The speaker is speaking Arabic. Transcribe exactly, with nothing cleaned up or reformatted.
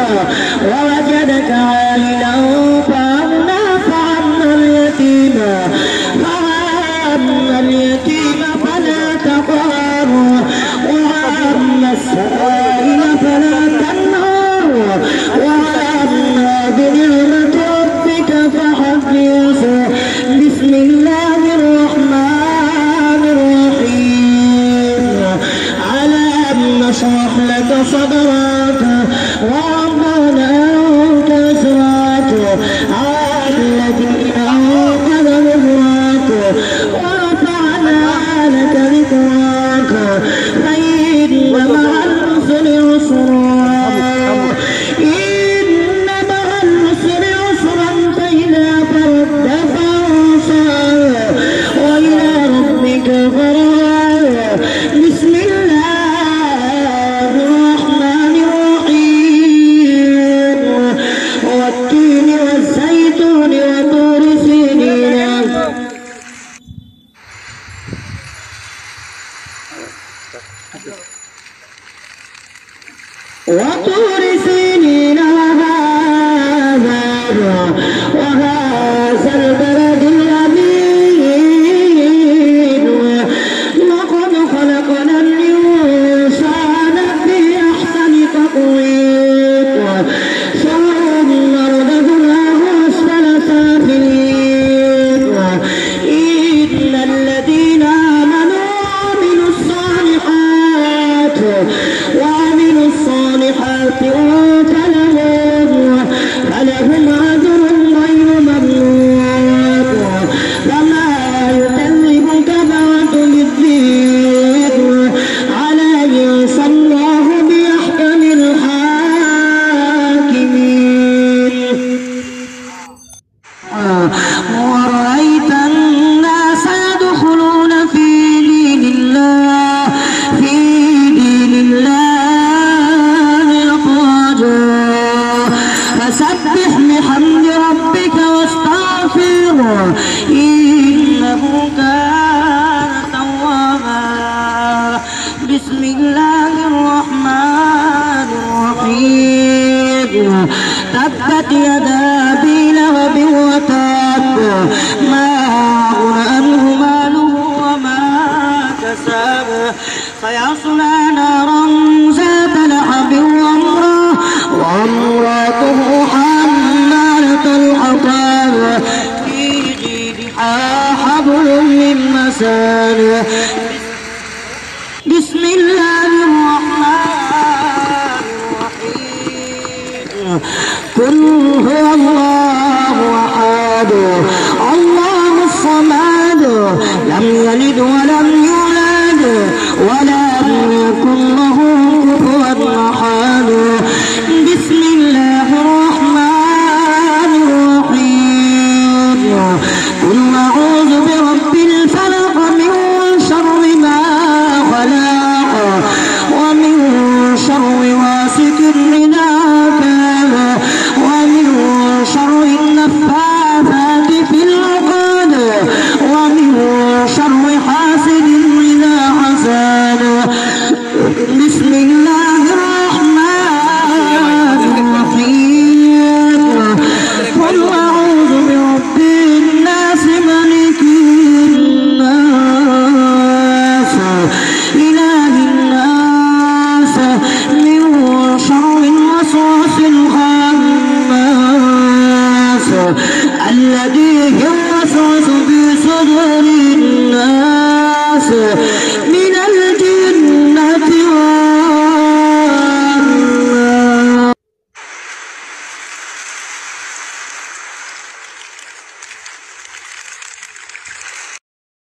ووجدك عائلا فأغنى فأما اليتيم فأما اليتيم فلا تقهر وأما السائل فلا تنهر وأما بنعمة ربك فحدث. بسم الله الرحمن الرحيم. ألم نشرح لك صدرك ووضعنا عنك وزرك الذي أنقذ ظهرك ورفعنا لك ذكرك فإن مع العسر يسرا إن مع العسر يسرا فإذا فرغت فانصب وإلى ربك فارغب. بسم الله الرحمن الرحيم. والتين والزيتون وطور سينين وطور سينين وهذا وهذا البلد الأمين. لقد خلقنا الإنسان في أحسن تقويم ثم رددناه أسفل سافلين. إن الذين آمنوا وعملوا الصالحات وعملوا الصالحات فلهم فلهم أجر غير ممنون. فما يكذبك بعد بالدين أليس الله بأحكم الحاكمين. ورأيت الناس يدخلون في دين الله في دين الله أفواجا فسبح بحمد ربك واستغفره إنه كان توابا. بسم الله الرحمن الرحيم. تبت يدا أبي لهب وتب ما أغنى عنه ماله وما كسب سيصلى نارا ذات لهب وامرأته حمالة الحطب في جيدها حبل من مسد. بسم الله الرحمن الرحيم. قل هو الله أحد الله الصمد لم يلد ولم يولد ولم يكن له كفوا أحد. بسم الله الرحمن الرحيم. قل أعوذ برب الفلق من شر ما خلق ومن شر غاسق إذا وقب ومن شر النفاثات في العقد ومن شر حاسد إذا حسد. بسم الله الرحمن الرحيم. قل أعوذ برب الناس ملك الناس إله الناس من شر الوسواس الخناس الذي يوسوس في صدور الناس